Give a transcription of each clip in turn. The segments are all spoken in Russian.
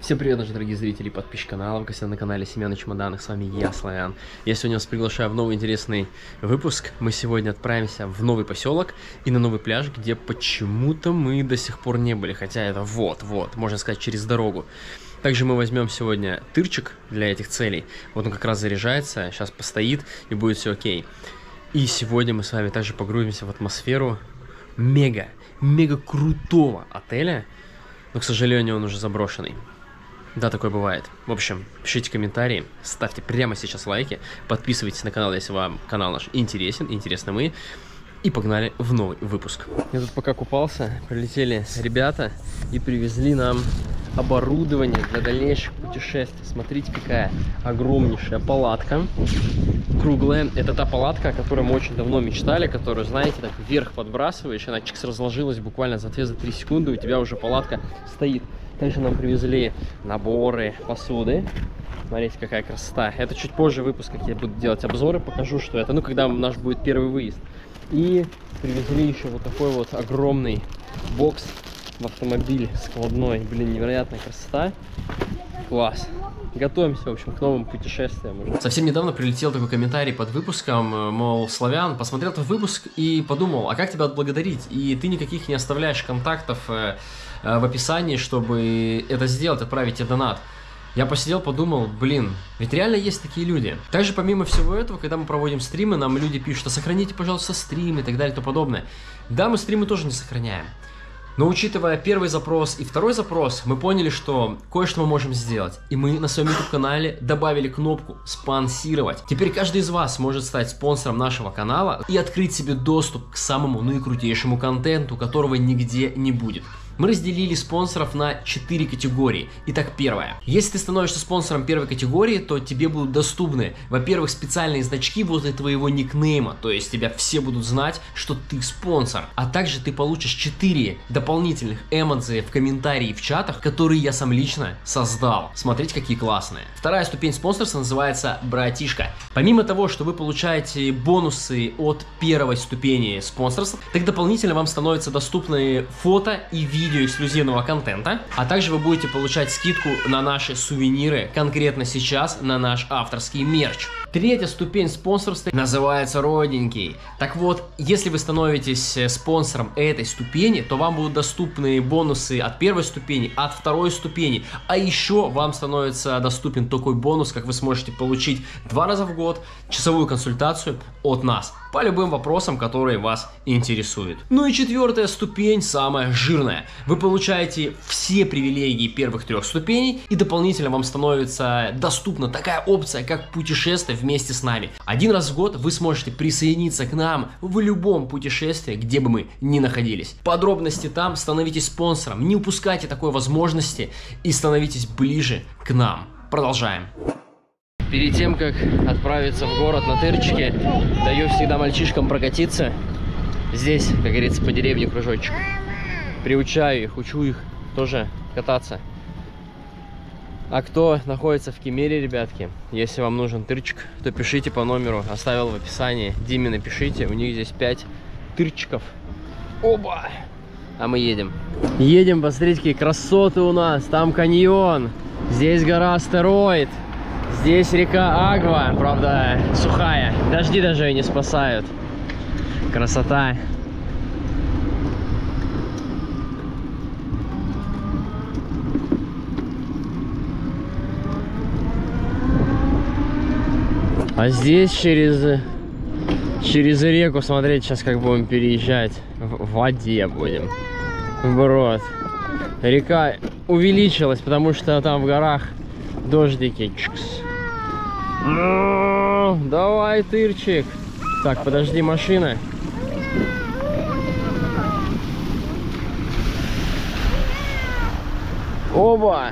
Всем привет, наши дорогие зрители и подписчики канала, вы на канале Семен и Чемоданы, с вами я, Славян. Я сегодня вас приглашаю в новый интересный выпуск. Мы сегодня отправимся в новый поселок и на новый пляж, где почему-то мы до сих пор не были, хотя это вот, можно сказать, через дорогу. Также мы возьмем сегодня тырчик для этих целей. Вот он как раз заряжается, сейчас постоит и будет все окей. И сегодня мы с вами также погрузимся в атмосферу мега крутого отеля, но, к сожалению, он уже заброшенный. Да, такое бывает. В общем, пишите комментарии, ставьте прямо сейчас лайки, подписывайтесь на канал, если вам канал наш интересен, интересны мы. И погнали в новый выпуск. Я тут пока купался, прилетели ребята и привезли нам оборудование для дальнейших путешествий. Смотрите, какая огромнейшая палатка. Круглая. Это та палатка, о которой мы очень давно мечтали, которую, знаете, так вверх подбрасываешь, она чикс разложилась буквально за 2-3 секунды, у тебя уже палатка стоит. Также нам привезли наборы посуды. Смотрите, какая красота. Это чуть позже выпуск, как я буду делать обзоры, покажу, что это. Ну, когда наш будет первый выезд. И привезли еще вот такой вот огромный бокс в автомобиль складной. Блин, невероятная красота. Класс. Готовимся, в общем, к новым путешествиям уже. Совсем недавно прилетел такой комментарий под выпуском, мол, Славян, посмотрел этот выпуск и подумал, а как тебя отблагодарить? И ты никаких не оставляешь контактов в описании, чтобы это сделать, отправить тебе донат. Я посидел, подумал, блин, ведь реально есть такие люди. Также помимо всего этого, когда мы проводим стримы, нам люди пишут, а сохраните, пожалуйста, стримы и так далее и тому подобное. Да, мы стримы тоже не сохраняем. Но учитывая первый запрос и второй запрос, мы поняли, что кое-что мы можем сделать. И мы на своем YouTube-канале добавили кнопку «Спонсировать». Теперь каждый из вас может стать спонсором нашего канала и открыть себе доступ к самому наикрутейшему контенту, которого нигде не будет. Мы разделили спонсоров на 4 категории. Итак, первая. Если ты становишься спонсором первой категории, то тебе будут доступны, во-первых, специальные значки возле твоего никнейма, то есть тебя все будут знать, что ты спонсор. А также ты получишь 4 дополнительных эмодзи в комментарии в чатах, которые я сам лично создал. Смотрите, какие классные. Вторая ступень спонсорства называется «Братишка». Помимо того, что вы получаете бонусы от первой ступени спонсорства, так дополнительно вам становятся доступны фото и видео эксклюзивного контента, а также вы будете получать скидку на наши сувениры, конкретно сейчас на наш авторский мерч. Третья ступень спонсорства называется «Родненький». Так вот, если вы становитесь спонсором этой ступени, то вам будут доступны бонусы от первой ступени, от второй ступени, а еще вам становится доступен такой бонус, как вы сможете получить 2 раза в год часовую консультацию от нас по любым вопросам, которые вас интересуют. Ну и четвертая ступень, самая жирная. Вы получаете все привилегии первых 3 ступеней, и дополнительно вам становится доступна такая опция, как путешествие вместе с нами. 1 раз в год вы сможете присоединиться к нам в любом путешествии, где бы мы ни находились. Подробности там, становитесь спонсором, не упускайте такой возможности и становитесь ближе к нам. Продолжаем. Перед тем, как отправиться в город на тырчике, даю всегда мальчишкам прокатиться. Здесь, как говорится, по деревне кружочек. Приучаю их, учу их тоже кататься. А кто находится в Кемере, ребятки, если вам нужен тырчик, то пишите по номеру, оставил в описании. Диме напишите, у них здесь 5 тырчиков. Оба! А мы едем. Едем, посмотрите, какие красоты у нас. Там каньон, здесь гора Астероид. Здесь река Агва, правда, сухая. Дожди даже ее не спасают. Красота. А здесь через реку, смотрите, сейчас как будем переезжать. В воде будем. Вброд. Река увеличилась, потому что там в горах дождики. Давай, тырчик. Так, подожди, машина. Оба.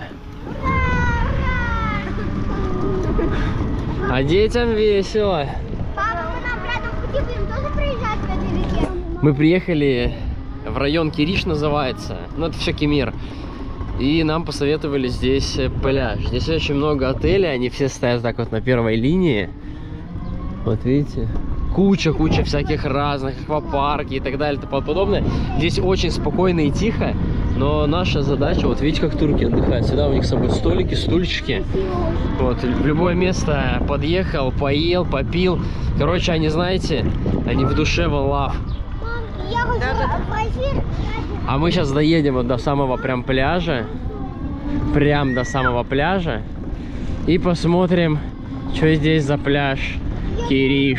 А детям весело. Папа, мы на обратном пути будем тоже проезжать по этой реке? Мы приехали в район Кириш, называется. Ну, это все Кемер. И нам посоветовали здесь пляж. Здесь очень много отелей, они все стоят так вот на первой линии. Вот видите? Куча всяких разных аквапарки и так далее и тому подобное. Здесь очень спокойно и тихо. Но наша задача, вот видите, как турки отдыхают. Всегда у них с собой столики, стульчики. Вот, в любое место подъехал, поел, попил. Короче, они, знаете, они в душе one love. Я хочу А мы сейчас доедем вот до самого прям пляжа. Прям до самого пляжа. И посмотрим, что здесь за пляж. Кириш.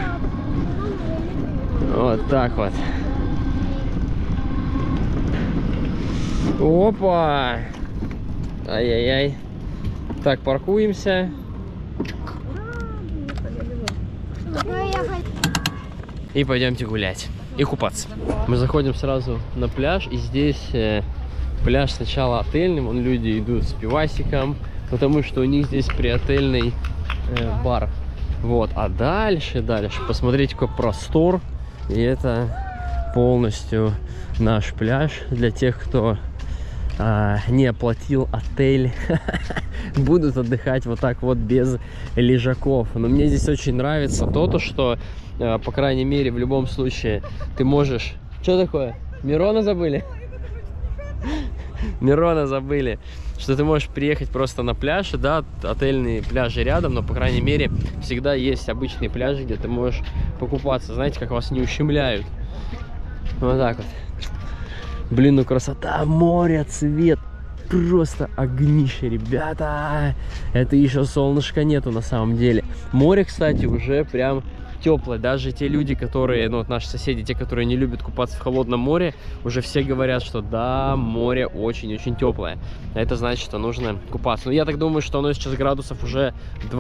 Вот так вот. Опа! Ай-яй-яй. Так, паркуемся. И пойдемте гулять. И купаться. Мы заходим сразу на пляж. И здесь пляж сначала отельный. Вон люди идут с пивасиком. Потому что у них здесь приотельный бар. Вот. А дальше, посмотрите, какой простор. И это полностью наш пляж для тех, кто не оплатил отель. Будут отдыхать вот так вот без лежаков. Но мне здесь очень нравится то, что, по крайней мере, в любом случае ты можешь... Что такое? Мирона забыли? Мирона забыли. Что ты можешь приехать просто на пляж, да, отельные пляжи рядом, но, по крайней мере, всегда есть обычные пляжи, где ты можешь покупаться. Знаете, как вас не ущемляют. Вот так вот. Блин, ну красота, море, цвет, просто огнище, ребята. Это еще солнышка нету на самом деле. Море, кстати, уже прям теплое. Даже те люди, которые, ну вот наши соседи, те, которые не любят купаться в холодном море, уже все говорят, что да, море очень-очень теплое. Это значит, что нужно купаться. Но я так думаю, что оно сейчас градусов уже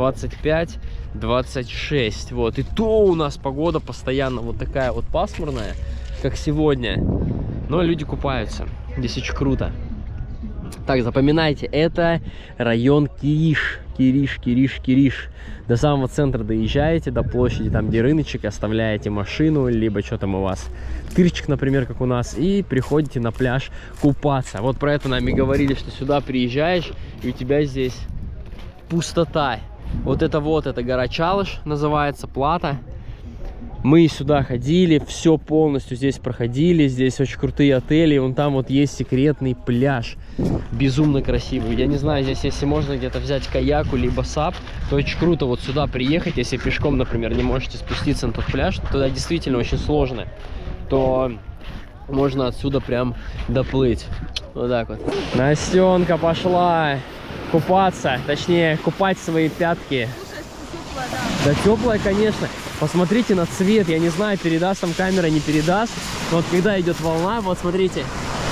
25-26. Вот. И то у нас погода постоянно вот такая вот пасмурная, как сегодня. Но люди купаются. Здесь очень круто. Так, запоминайте, это район Кириш. Кириш. До самого центра доезжаете, до площади, там где рыночек, оставляете машину, либо что там у вас, тырчик, например, как у нас, и приходите на пляж купаться. Вот про это нам и говорили, что сюда приезжаешь, и у тебя здесь пустота. Вот это гора Чалыш называется, Плата. Мы сюда ходили, все полностью здесь проходили, здесь очень крутые отели, вон там вот есть секретный пляж, безумно красивый. Я не знаю, здесь если можно где-то взять каяку, либо сап, то очень круто вот сюда приехать, если пешком, например, не можете спуститься на тот пляж, туда действительно очень сложно, то можно отсюда прям доплыть. Вот так вот. Настенка пошла купаться, точнее купать свои пятки. Да теплая, конечно. Посмотрите на цвет, я не знаю, передаст там камера, не передаст. Но вот когда идет волна, вот смотрите.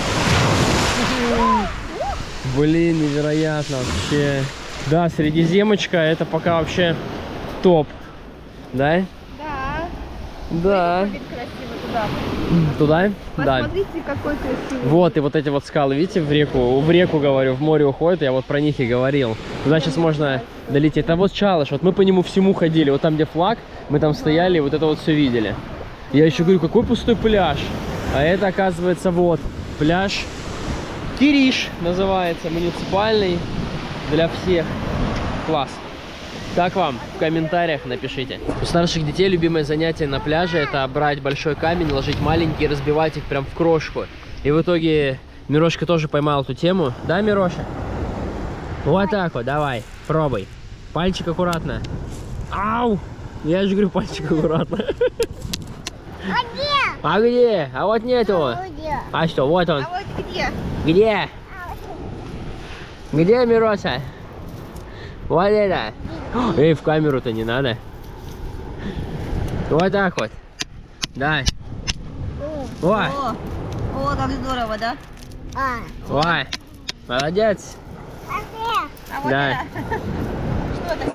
Блин, невероятно вообще. Да, Средиземочка, это пока вообще топ. Да? Да. Да. Туда. Туда? Посмотрите, да. какой красивый. Вот, и вот эти вот скалы, видите, в реку, говорю, в море уходят, я вот про них и говорил. Туда сейчас можно долететь. Это вот Чалыш, вот мы по нему всему ходили, вот там, где флаг, мы там стояли, вот это вот все видели. Я еще говорю, какой пустой пляж. А это, оказывается, вот, пляж Кириш называется, муниципальный, для всех. Класс. Как вам? В комментариях напишите. У старших детей любимое занятие на пляже — это брать большой камень, ложить маленький и разбивать их прям в крошку. И в итоге Мирошка тоже поймал эту тему. Да, Мироша? Вот так вот, давай, пробуй. Пальчик аккуратно. Ау! Я же говорю, пальчик аккуратно. А где? А где? А вот нету. А что, вот он. А вот где? Где? Где, Мироша? Вот это. Эй, в камеру-то не надо. Вот так вот. Дай. Ой. О, как здорово, да? Ой. Молодец. А вот Да. это. Что это?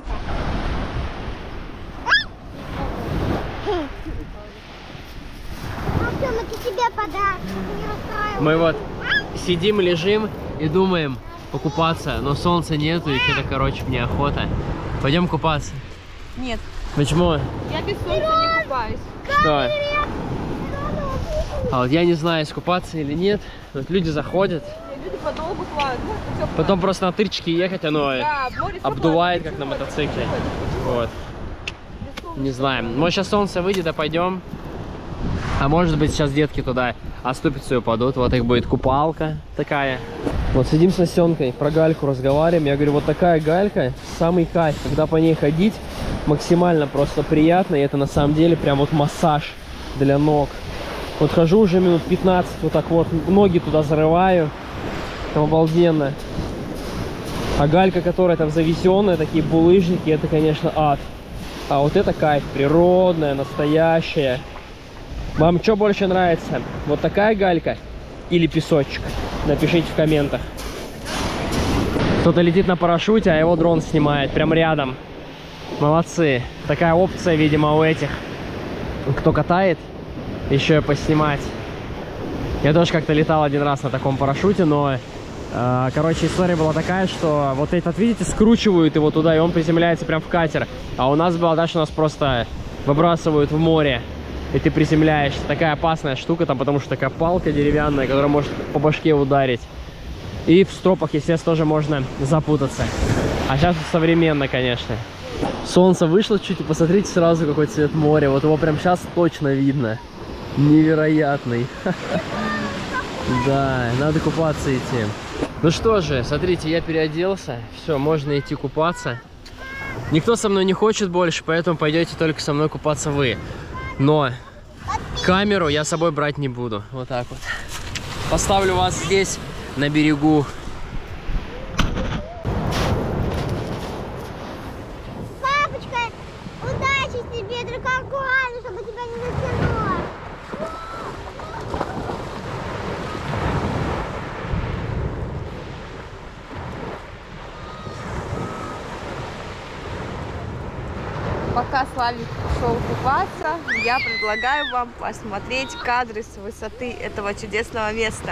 Артем, это тебе подарок. Не расстраивайся. Мы вот сидим, лежим и думаем покупаться, но солнца нету и что-то, короче, мне охота. Пойдем купаться. Нет, Почему? я без солнца не купаюсь. Что? А вот я не знаю, искупаться или нет. Вот люди заходят, Люди подолгу плавают. потом просто на тырчике ехать, оно Да, в море обдувает, как на мотоцикле. Вот. Не знаю. Может, сейчас солнце выйдет, а пойдем. А может быть, сейчас детки туда оступятся и упадут. Вот их будет купалка такая. Вот сидим с Насенкой, про гальку разговариваем. Я говорю, вот такая галька, самый кайф. Когда по ней ходить, максимально просто приятно. И это на самом деле прям вот массаж для ног. Вот хожу уже минут 15, вот так вот, ноги туда зарываю. Там обалденно. А галька, которая там завезенная, такие булыжники, это, конечно, ад. А вот это кайф, природная, настоящая. Вам что больше нравится? Вот такая галька или песочек? Напишите в комментах. Кто-то летит на парашюте, а его дрон снимает прям рядом. Молодцы. Такая опция, видимо, у этих, кто катает, еще и поснимать. Я тоже как-то летал один раз на таком парашюте, но... короче, история была такая, что вот этот, видите, скручивают его туда, и он приземляется прям в катер. А у нас было дальше, нас просто выбрасывают в море, и ты приземляешься. Такая опасная штука там, потому что такая палка деревянная, которая может по башке ударить. И в стропах, естественно, тоже можно запутаться. А сейчас современно, конечно. Солнце вышло чуть, и посмотрите сразу, какой цвет моря. Вот его прям сейчас точно видно. Невероятный. Да, надо купаться идти. Ну что же, смотрите, я переоделся. Все, можно идти купаться. Никто со мной не хочет больше, поэтому пойдете только со мной купаться вы. Но камеру я с собой брать не буду. Вот так вот. Поставлю вас здесь, на берегу. Папочка, удачи тебе, только аккуратно, чтобы тебя не затянуло. Пока Славик ушел купаться, я предлагаю вам посмотреть кадры с высоты этого чудесного места.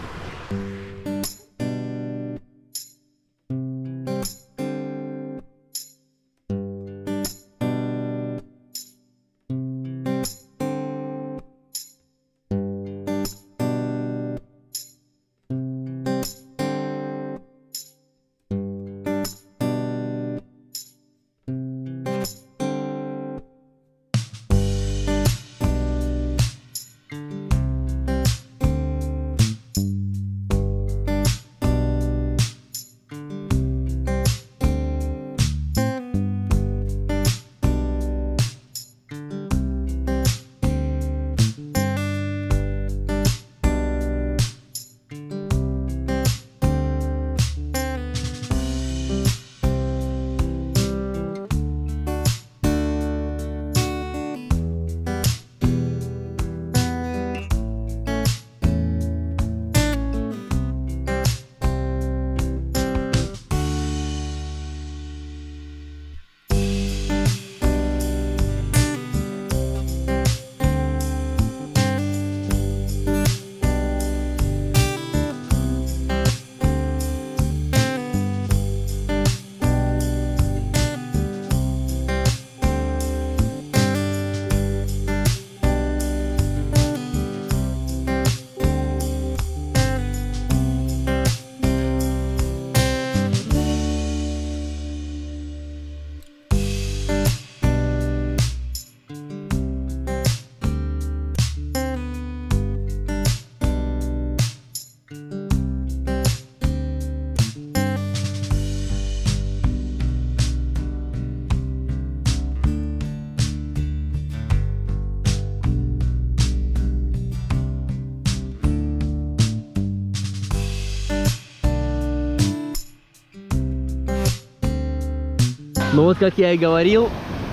Ну вот, как я и говорил,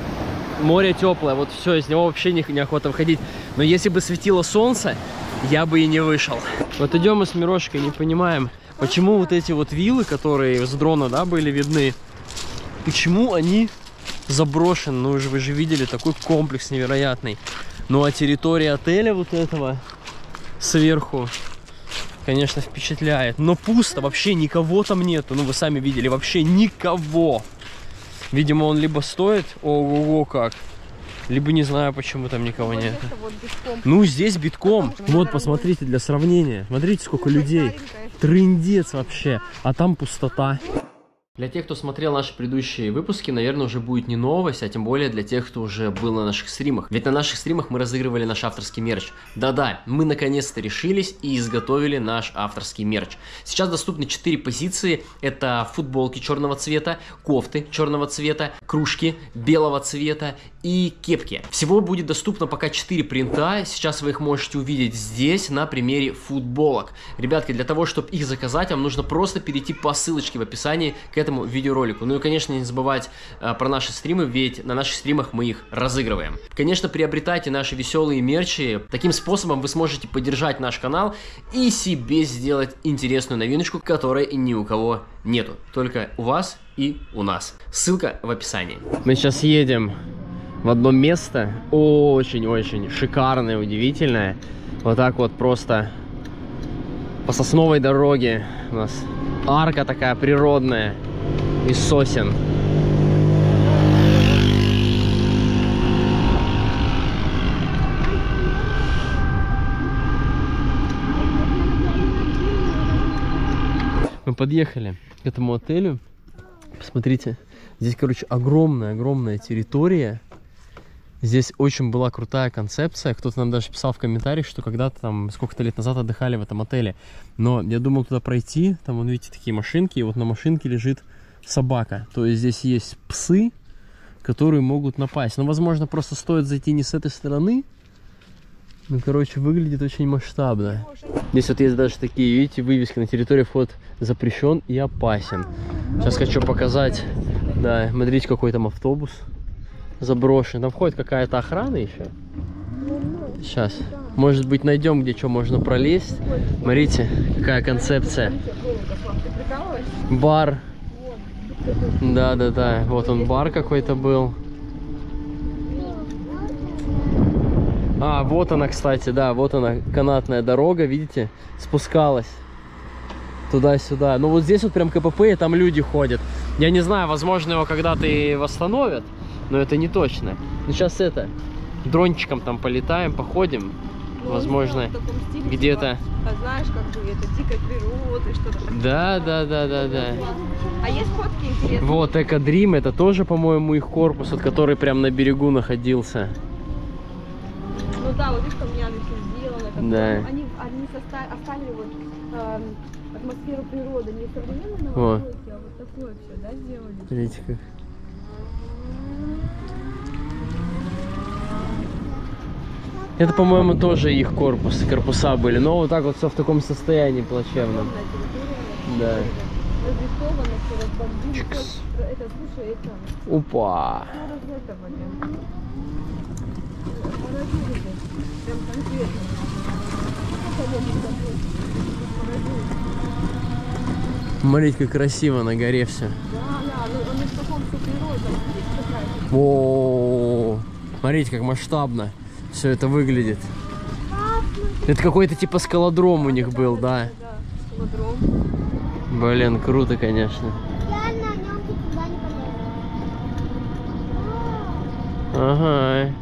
море теплое, вот все, из него вообще неохота выходить. Но если бы светило солнце, я бы и не вышел. Вот идем мы с Мирошкой, не понимаем, почему вот эти вот виллы, которые с дрона, да, были видны, почему они заброшены. Ну, вы же видели, такой комплекс невероятный. Ну, а территория отеля вот этого сверху, конечно, впечатляет. Но пусто, вообще никого там нету. Ну, вы сами видели, вообще никого. Видимо, он либо стоит, ого-го как, либо не знаю, почему там никого нет. Вот битком. Ну, здесь битком. Вот, посмотрите, для сравнения. Смотрите, сколько людей. Трындец вообще. А там пустота. Для тех, кто смотрел наши предыдущие выпуски, наверное, уже будет не новость, а тем более для тех, кто уже был на наших стримах. Ведь на наших стримах мы разыгрывали наш авторский мерч. Да-да, мы наконец-то решились и изготовили наш авторский мерч. Сейчас доступны 4 позиции. Это футболки черного цвета, кофты черного цвета, кружки белого цвета и кепки. Всего будет доступно пока 4 принта. Сейчас вы их можете увидеть здесь на примере футболок. Ребятки, для того, чтобы их заказать, вам нужно просто перейти по ссылочке в описании к этому видеоролику. Ну и, конечно, не забывать про наши стримы, ведь на наших стримах мы их разыгрываем. Конечно, приобретайте наши веселые мерчи. Таким способом вы сможете поддержать наш канал и себе сделать интересную новиночку, которой ни у кого нету. Только у вас и у нас. Ссылка в описании. Мы сейчас едем в одно место, очень-очень шикарное, удивительное. Вот так вот просто по сосновой дороге у нас арка такая природная из сосен. Мы подъехали к этому отелю. Посмотрите, здесь, короче, огромная территория. Здесь очень была крутая концепция. Кто-то нам даже писал в комментариях, что когда-то там, сколько-то лет назад отдыхали в этом отеле. Но я думал туда пройти. Там, вон, видите, такие машинки. И вот на машинке лежит собака. То есть здесь есть псы, которые могут напасть. Но, возможно, просто стоит зайти не с этой стороны. Ну, короче, выглядит очень масштабно. Здесь вот есть даже такие, видите, вывески: на территории вход запрещен и опасен. Сейчас хочу показать. Да, смотрите, какой там автобус заброшен. Там входит какая-то охрана еще. Сейчас. Может быть, найдем, где что можно пролезть. Смотрите, какая концепция. Бар. Да. Вот он, бар какой-то был. А, вот она, кстати, да, вот она, канатная дорога, видите, спускалась туда-сюда. Ну вот здесь вот прям КПП, и там люди ходят. Я не знаю, возможно, его когда-то и восстановят, но это не точно. Ну сейчас это, дрончиком там полетаем, походим, ну, возможно, где-то. А знаешь, как бы это дикая природа, что-то такое. Да. А есть фотки интересные? Вот, Экодрим, это тоже, по-моему, их корпус, вот, который прям на берегу находился. Ну да, вот видишь, там не все сделано. Да. Они оставили вот атмосферу природы, не современной новостройки, а вот такое все, да, сделали. Смотрите как. Это, по-моему, тоже их корпуса были, но вот так вот все в таком состоянии плачевном. Да. Опа. Смотрите, как красиво на горе все. О, смотрите, как масштабно все это выглядит. Это какой-то типа скалодром у них был, да. Блин, круто, конечно. Ага.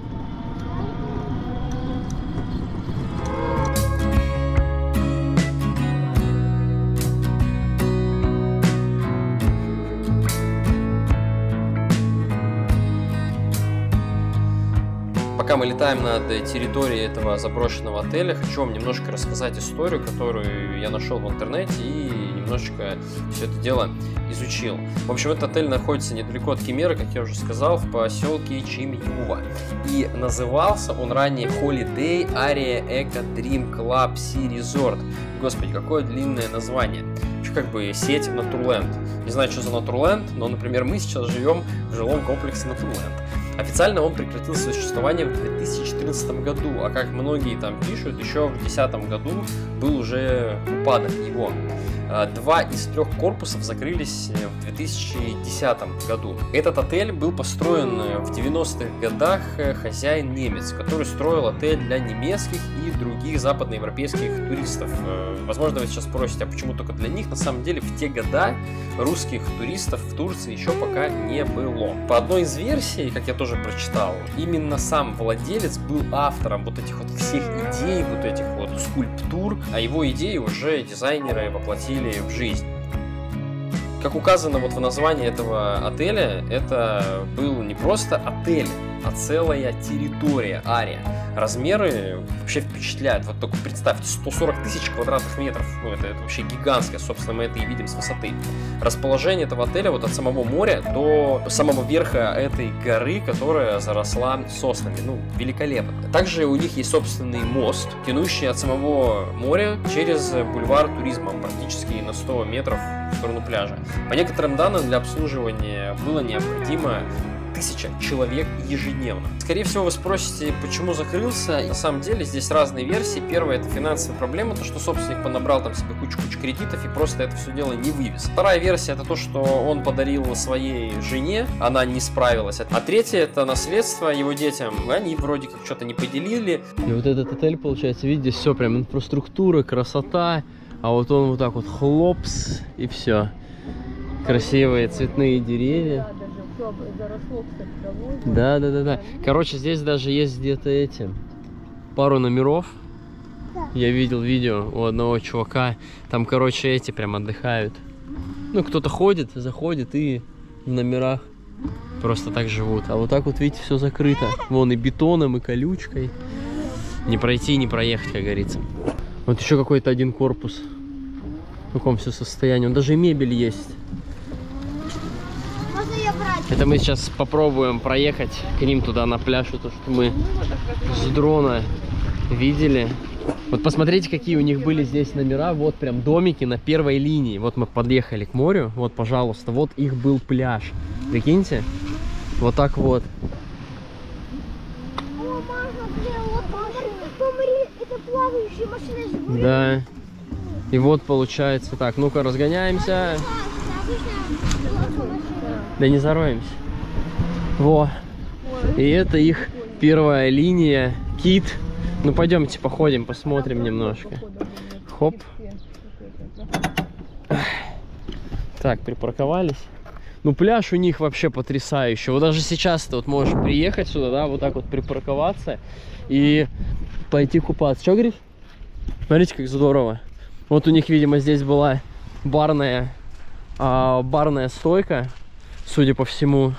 Пока мы летаем над территорией этого заброшенного отеля, хочу вам немножко рассказать историю, которую я нашел в интернете и немножечко все это дело изучил. В общем, этот отель находится недалеко от Кемера, как я уже сказал, в поселке Чимьюва. И назывался он ранее Holiday Area Eco Dream Club Sea Resort. Господи, какое длинное название. Как бы сеть Naturland. Не знаю, что за Naturland, но, например, мы сейчас живем в жилом комплексе Naturland. Официально он прекратил свое существование в 2014 году, а как многие там пишут, еще в 2010 году был уже упадок его. 2 из 3 корпусов закрылись в 2010 году. Этот отель был построен в 90-х годах хозяин немец, который строил отель для немецких и других западноевропейских туристов. Возможно, вы сейчас спросите, а почему только для них? На самом деле, в те года русских туристов в Турции еще пока не было. По одной из версий, как я тоже прочитал, именно сам владелец был автором вот этих вот всех идей, вот этих вот скульптур, а его идеи уже дизайнеры воплотили в жизнь. Как указано вот в названии этого отеля, это был не просто отель, а целая территория, ария. Размеры вообще впечатляют. Вот только представьте, 140 тысяч квадратных метров. Ну, это вообще гигантское, собственно, мы это и видим с высоты. Расположение этого отеля вот от самого моря до самого верха этой горы, которая заросла соснами. Ну, великолепно. Также у них есть собственный мост, тянущий от самого моря через бульвар туризма, практически на 100 метров в сторону пляжа. По некоторым данным, для обслуживания было необходимо 1000 человек ежедневно. Скорее всего, вы спросите, почему закрылся. На самом деле, здесь разные версии. Первая — это финансовая проблема, то, что собственник понабрал там себе кучу кредитов и просто это все дело не вывез. Вторая версия — это то, что он подарил своей жене, она не справилась. А третья — это наследство его детям. Они вроде как что-то не поделили. И вот этот отель, получается, видите, все прям инфраструктура, красота. А вот он вот так вот хлопс, и все. Красивые цветные деревья. Заросло, кстати, травой. Да. Короче, здесь даже есть где-то пару номеров. Я видел видео у одного чувака. Там, короче, эти прям отдыхают. Ну, кто-то ходит, заходит и в номерах просто так живут. А вот так вот, видите, все закрыто. Вон и бетоном, и колючкой. Не пройти, не проехать, как говорится. Вот еще какой-то один корпус. В каком все состоянии. Он даже и мебель есть. Это мы сейчас попробуем проехать к ним туда на пляж, то, что мы с дрона видели. Вот посмотрите, какие у них были здесь номера. Вот прям домики на первой линии. Вот мы подъехали к морю. Вот, пожалуйста, вот их был пляж. Прикиньте. Вот так вот. Да. И вот получается так. Ну-ка, разгоняемся. Да не зароемся. Во. И это их первая линия. Кит. Ну пойдемте походим, посмотрим немножко. Хоп. Так, припарковались. Ну пляж у них вообще потрясающий. Вот даже сейчас ты вот можешь приехать сюда, да, вот так вот припарковаться и пойти купаться. Что говоришь? Смотрите, как здорово. Вот у них, видимо, здесь была барная стойка. Судя по всему,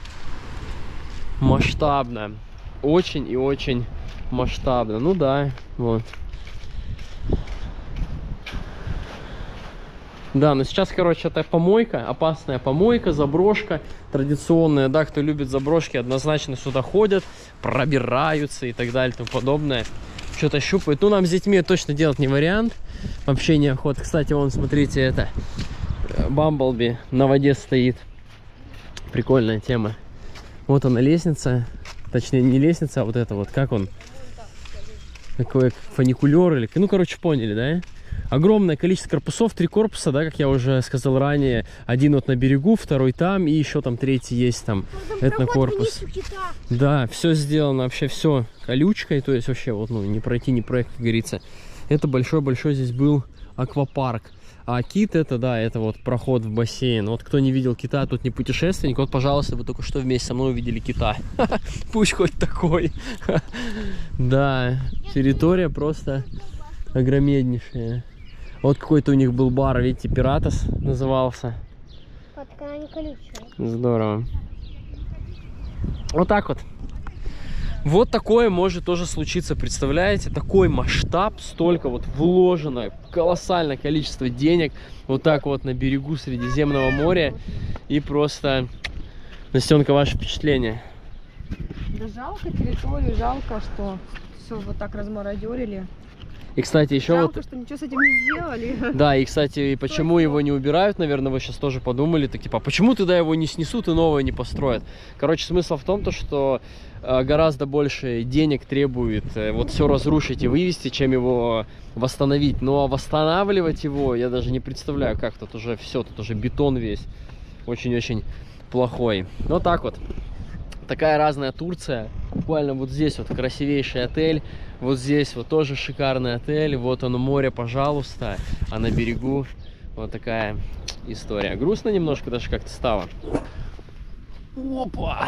масштабно. Очень и очень масштабно. Ну да, вот. Да, но сейчас, короче, это помойка, опасная помойка, заброшка традиционная. Да, кто любит заброшки, однозначно сюда ходят, пробираются и так далее и тому подобное. Что-то щупают. Ну, нам с детьми точно делать не вариант. Вообще неохота. Кстати, вон, смотрите, это Бамблби на воде стоит. Прикольная тема. Вот она лестница. Точнее, не лестница, а вот это вот. Как он? Такой фуникулер или... Ну, короче, поняли, да? Огромное количество корпусов. 3 корпуса, да, как я уже сказал ранее. Один вот на берегу, второй там. И еще там третий есть там. Это корпус. Да, все сделано. Вообще все колючкой. То есть вообще вот, ну, не пройти, не проехать, как говорится. Это большой-большой здесь был аквапарк. А кит это, да, это вот проход в бассейн. Вот кто не видел кита, тут не путешественник. Вот, пожалуйста, вы только что вместе со мной увидели кита. Пусть хоть такой. Да, территория просто огромнейшая. Вот какой-то у них был бар, видите, Пиратос назывался. Здорово. Вот так вот. Вот такое может тоже случиться, представляете? Такой масштаб, столько вот вложено, колоссальное количество денег вот так вот на берегу Средиземного моря. И просто, Настенка, ваше впечатление? Да жалко территорию, жалко, что все вот так размародерили. И, кстати, еще жалко, вот... что ничего с этим не сделали. Да, и, кстати, почему его не убирают, наверное, вы сейчас тоже подумали, так типа, почему тогда его не снесут и новое не построят? Короче, смысл в том, что гораздо больше денег требует вот все разрушить и вывести, чем его восстановить. Но восстанавливать его я даже не представляю, как тут уже все, тут уже бетон весь очень-очень плохой. Вот так вот. Такая разная Турция. Буквально вот здесь вот красивейший отель. Вот здесь вот тоже шикарный отель. Вот оно море, пожалуйста. А на берегу вот такая история. Грустно немножко даже как-то стало. Опа!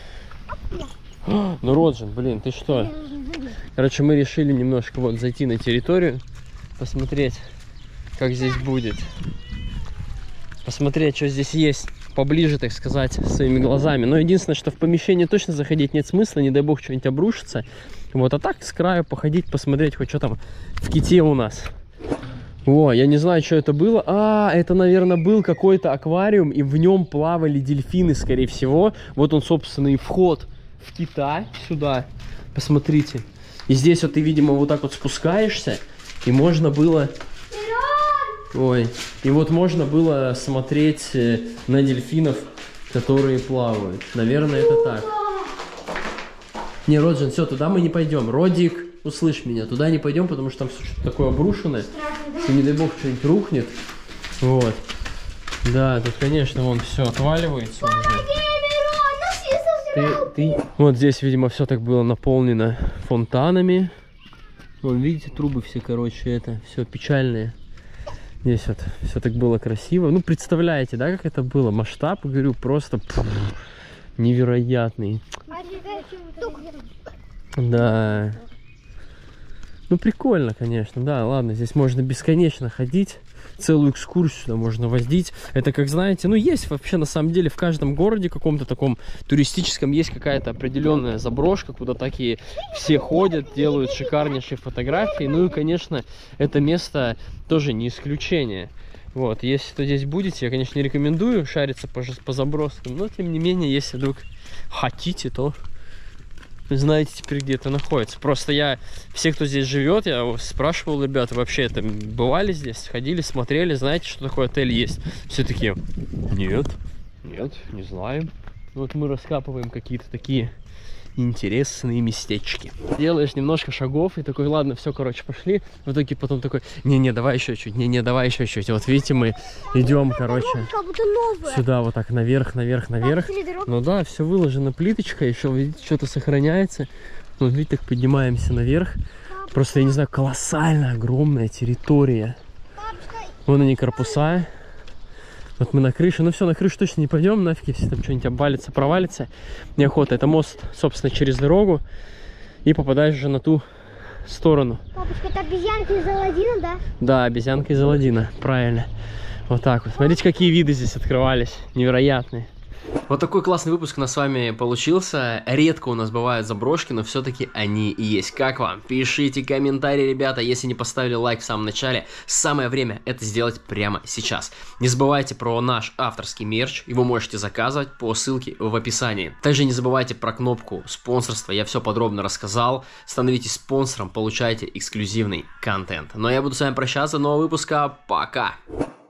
Ну, Роджин, блин, ты что? Короче, мы решили немножко вот зайти на территорию, посмотреть, как здесь будет. посмотреть, что здесь есть поближе, так сказать, своими глазами. Но единственное, что в помещение точно заходить нет смысла, не дай бог что-нибудь обрушится. Вот, а так с краю походить, посмотреть, хоть что там в ките у нас. О, я не знаю, что это было. А, это, наверное, был какой-то аквариум, и в нем плавали дельфины, скорее всего. Вот он, собственно, и вход в кита сюда. Посмотрите. И здесь вот ты, видимо, вот так вот спускаешься, и можно было... Ой, и вот можно было смотреть на дельфинов, которые плавают. Наверное, это так. Не, Роджин, все, туда мы не пойдем. Родик, услышь меня, туда не пойдем, потому что там что-то такое обрушенное. И не дай бог что-нибудь рухнет. Вот. Да, тут, конечно, вон все отваливается уже. Вот здесь, видимо, все так было наполнено фонтанами. Вон, видите, трубы все, короче, это все печальные. Здесь вот все так было красиво. Ну, представляете, да, как это было? Масштаб, говорю, просто невероятный. Да. Ну, прикольно, конечно, да, ладно, здесь можно бесконечно ходить, целую экскурсию сюда можно возить. Это, как знаете, ну, есть вообще, на самом деле, в каждом городе каком-то таком туристическом есть какая-то определенная заброшка, куда такие все ходят, делают шикарнейшие фотографии. Ну, и, конечно, это место тоже не исключение. Вот, если кто здесь будете, я, конечно, не рекомендую шариться по заброскам, но, тем не менее, если вдруг хотите, то... Вы знаете теперь, где это находится. Просто я, все, кто здесь живет, я спрашивал ребят, вообще это бывали здесь, ходили, смотрели, знаете, что такое отель есть? Все такие, нет, не знаем. Вот мы раскапываем какие-то такие интересные местечки. Делаешь немножко шагов и такой, ладно, все, короче, пошли. В итоге потом такой, не, давай еще чуть, не, давай еще чуть. Вот видите, мы идем, короче, сюда вот так наверх. Ну да, все выложено плиточкой, еще, видите, что-то сохраняется. Вот видите, так поднимаемся наверх. Просто, я не знаю, колоссальная, огромная территория. Вон они, корпуса. Вот мы на крыше. Ну все, на крышу точно не пойдем, нафиг, если там что-нибудь обвалится, провалится. Неохота. Это мост, собственно, через дорогу. И попадаешь уже на ту сторону. Папочка, это обезьянка из Аладдина, да? Да, обезьянка из Аладдина, правильно. Вот так вот. Смотрите, какие виды здесь открывались. Невероятные. Вот такой классный выпуск у нас с вами получился. Редко у нас бывают заброшки, но все-таки они и есть. Как вам? Пишите комментарии, ребята. Если не поставили лайк в самом начале, самое время это сделать прямо сейчас. Не забывайте про наш авторский мерч. Его можете заказывать по ссылке в описании. Также не забывайте про кнопку спонсорства. Я все подробно рассказал. Становитесь спонсором, получайте эксклюзивный контент. Ну а я буду с вами прощаться. До нового выпуска. Пока!